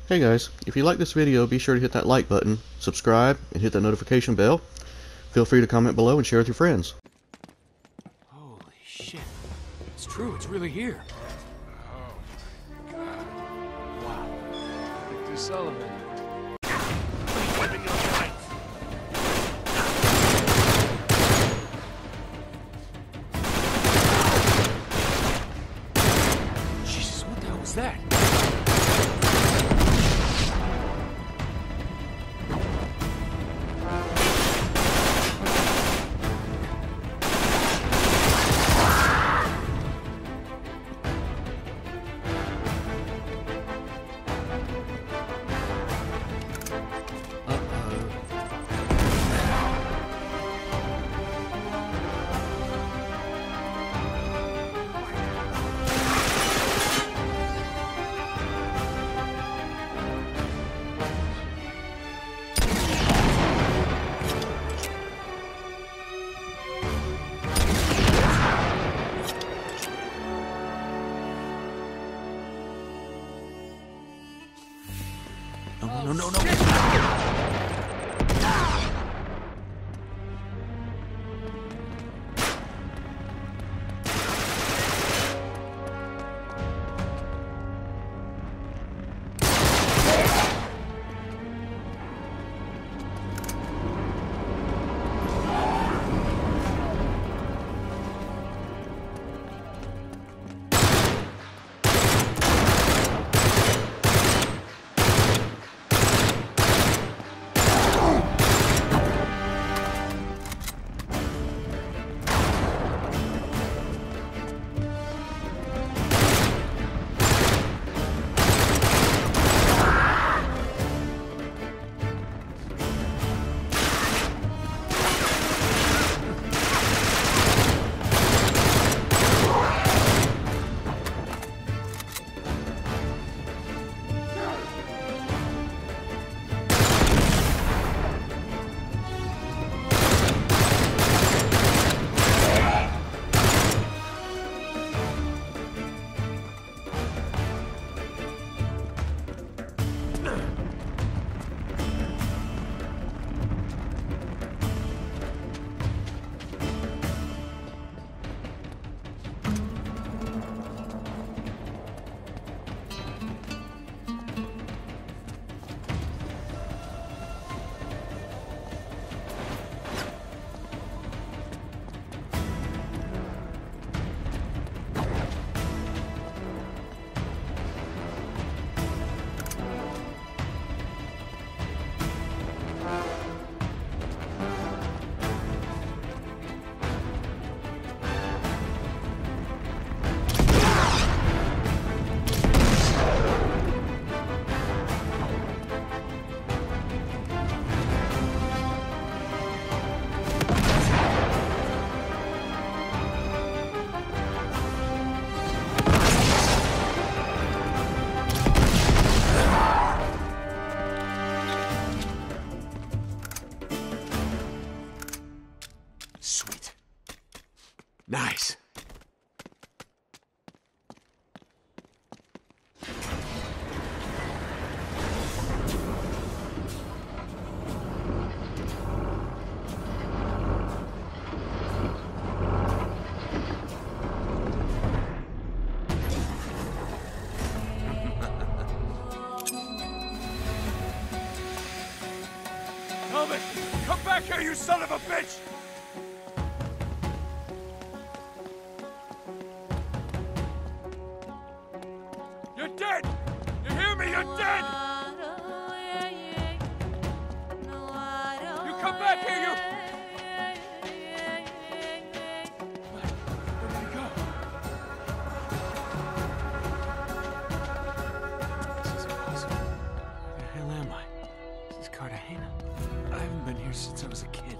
Hey guys, if you like this video, be sure to hit that like button, subscribe, and hit that notification bell. Feel free to comment below and share with your friends. Holy shit. It's true, it's really here. Oh, God. Wow. Victor Sullivan. Living your life. Jesus, what the hell was that? No. Sweet. Nice. Helmet, come back here, you son of a bitch! You're dead! You hear me? You're dead! You come back here, you... Where did he go? This is impossible. Where the hell am I? This is Cartagena. I haven't been here since I was a kid.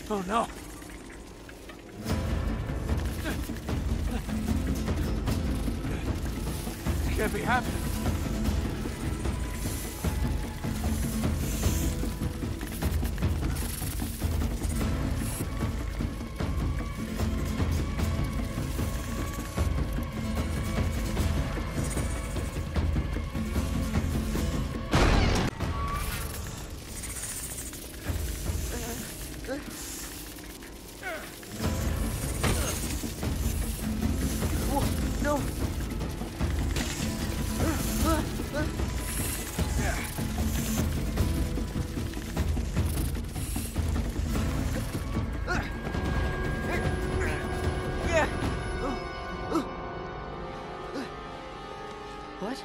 Oh no! It can't be happening. No! What?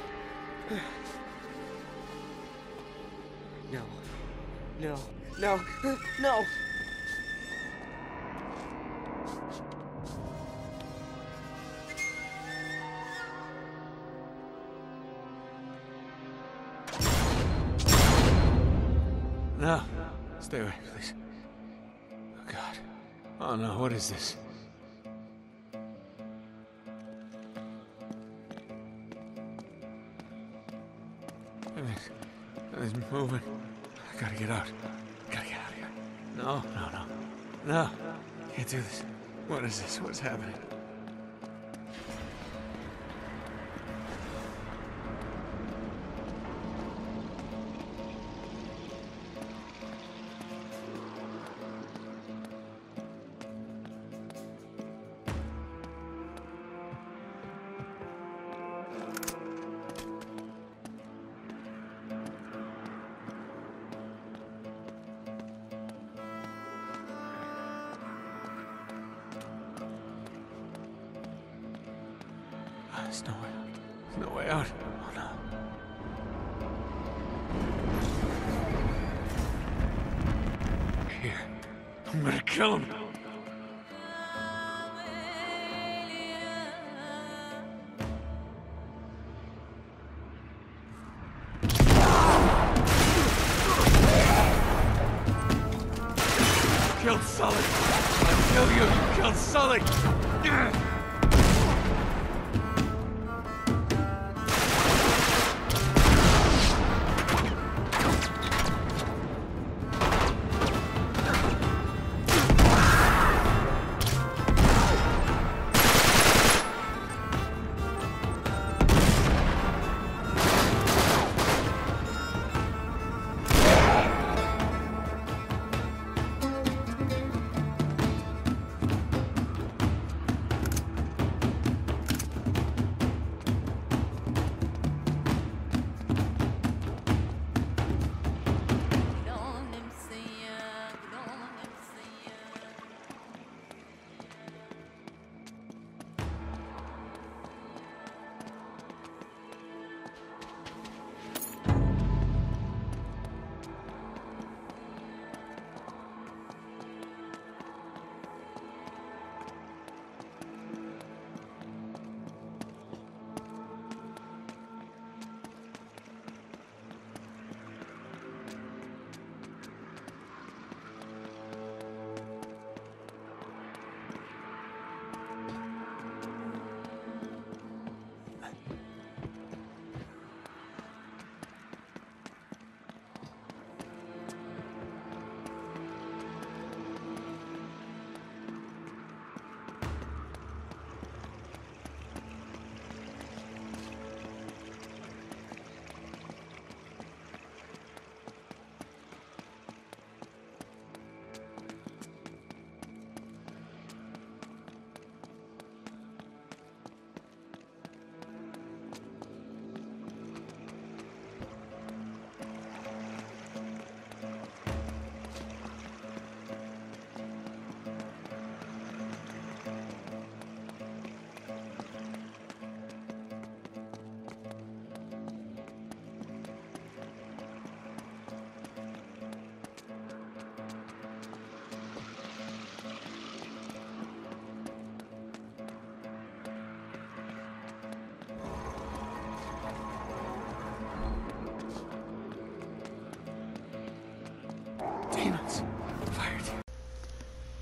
No. No. No. No! No. Stay away, please. Oh, God. Oh, no. What is this? Everything's moving. I gotta get out. Gotta get out of here. No, no, no. No. Can't do this. What is this? What's happening? There's no way out. There's no way out. Oh no. Here. I'm gonna kill him. You killed Sully. I kill you. You killed Sully.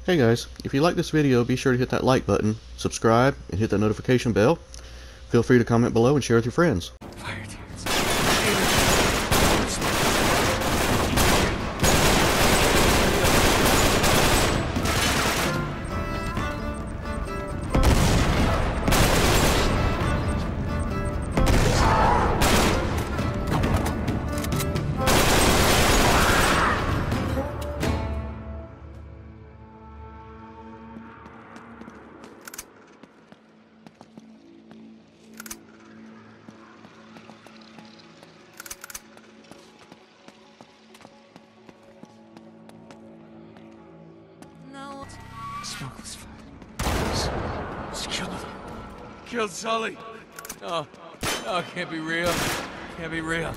Hey guys, if you like this video, be sure to hit that like button, subscribe, and hit that notification bell. Feel free to comment below and share with your friends. Fire tears. Smokeless fire. Just killed him. Killed Sully. No, no, it can't be real. Can't be real.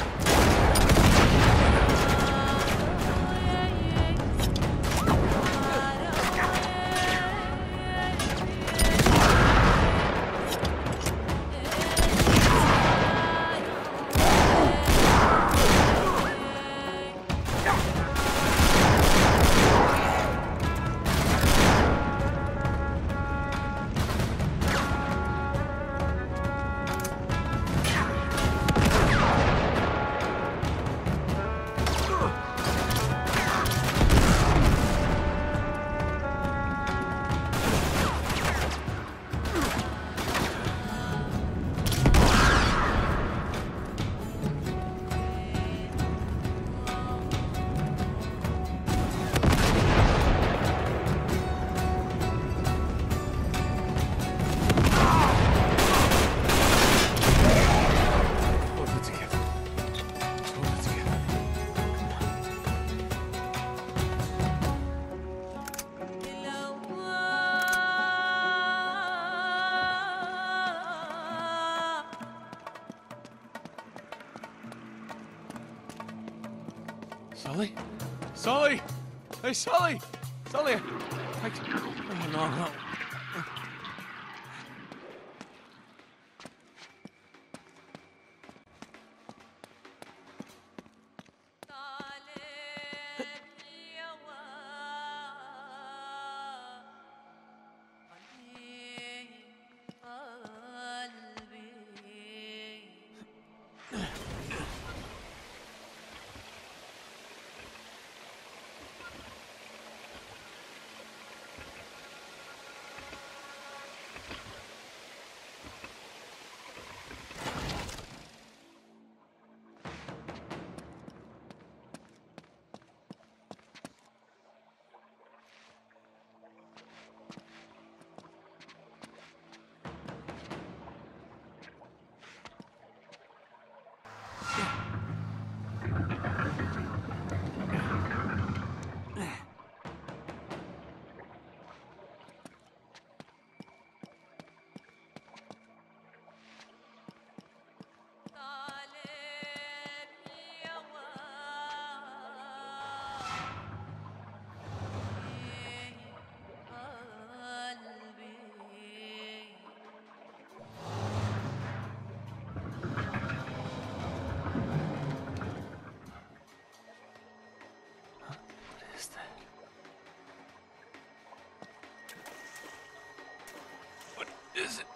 Sully? Sully! Hey, Sully! Sully! Oh, no, no. Is it?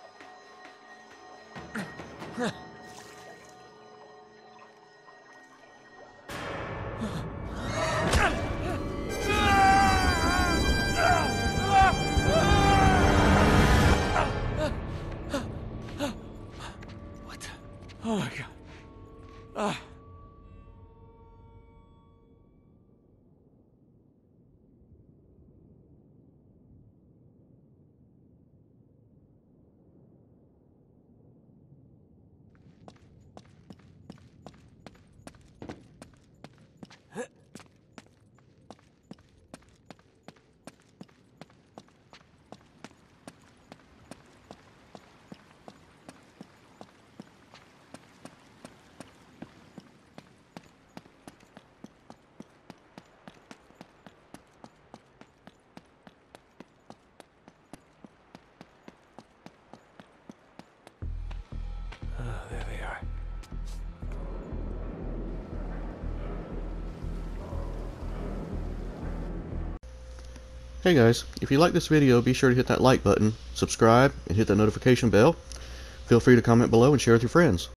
What the? Oh my God. There they are. Hey guys, if you like this video, be sure to hit that like button, subscribe, and hit that notification bell. Feel free to comment below and share with your friends.